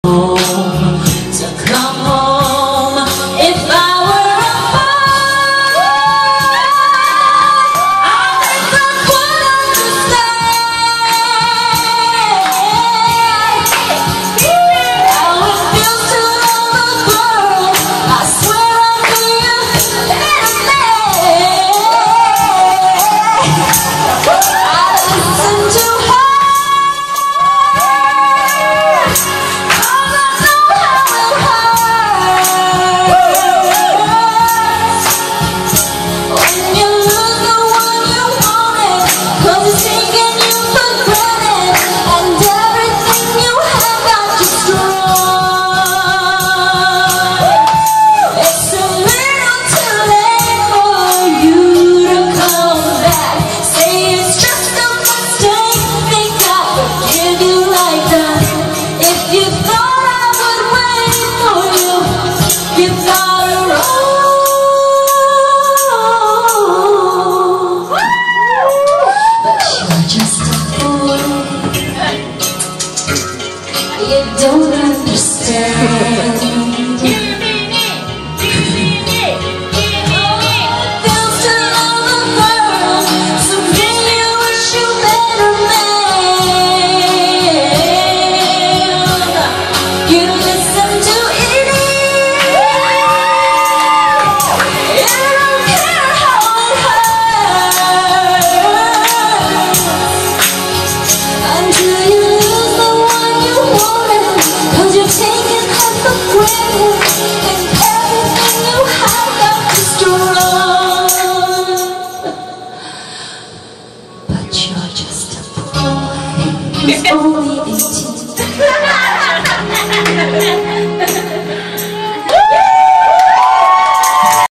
to come home. If I were a boy, I think I would understand how it feels to love a girl. I swear I'll be a better man. I listen to her. You don't understand.